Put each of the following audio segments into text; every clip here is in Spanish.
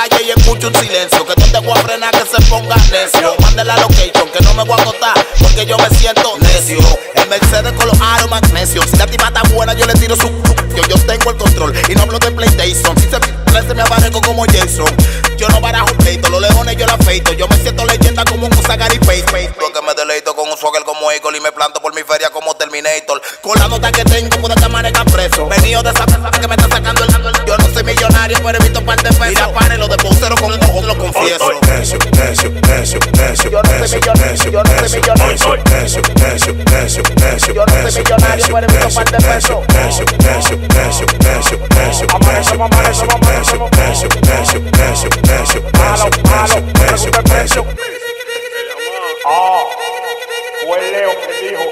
calle y escucho un silencio. Que tú te voy a frenar que se ponga necio. Mande la location que no me voy a agotar porque yo me siento necio. El Mercedes con los aros magnesios. Si la tipa está buena yo le tiro su yo tengo el control y no hablo de PlayStation. Si se me aparezco como Jason. Yo no barajo pleito, los leones yo la afeito. Yo me siento leyenda como un Gary Pace. Yo que me deleito con un swagger como Eagle y me planto por mi feria como Terminator. Con la nota que tengo puede que amanezca preso. Venido de esa casa que me está sacando el ángulo. Yo no soy millonario pero he visto par de pesos. Mira pare los de postero con ojos lo confieso. Yo no soy millonario, yo no soy millonario. Yo no soy millonario pero he visto par de pesos. Fue Leo que dijo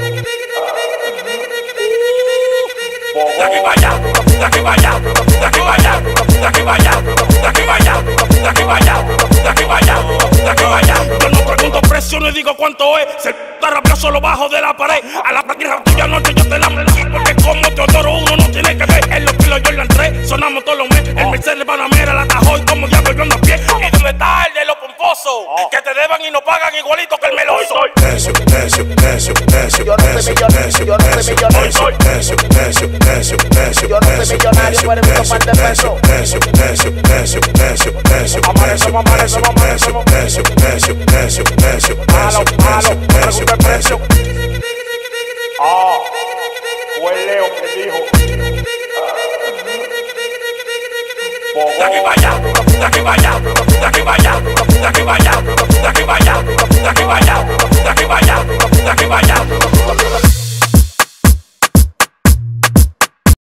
de aquí para allá, de aquí para allá, de aquí para allá, de aquí para allá, de aquí para allá, de aquí para allá, de aquí para allá, de aquí para allá. Yo no pregunto precio ni digo cuánto es. Si el está rabioso lo bajo de la pared. A la práctica tuya noche yo te la meto. Porque como Teodoro uno no tiene que ver. En los kilos yo la entré, sonamos todos los meses. El Mercedes Panamera la tajó y como diablo yo ando a pie. ¿Y dónde está el de los pomposos? Que te deban y no pagan igualito que el meloso. Yo no soy millonario, yo no soy millonario. Yo no soy millonario, pero he visto par de pesos. Amanecemos, precio. Fue Leo que dijo de aquí para allá, de aquí para allá, de aquí para allá, de aquí para allá, de aquí para allá, de aquí para allá, de aquí para allá.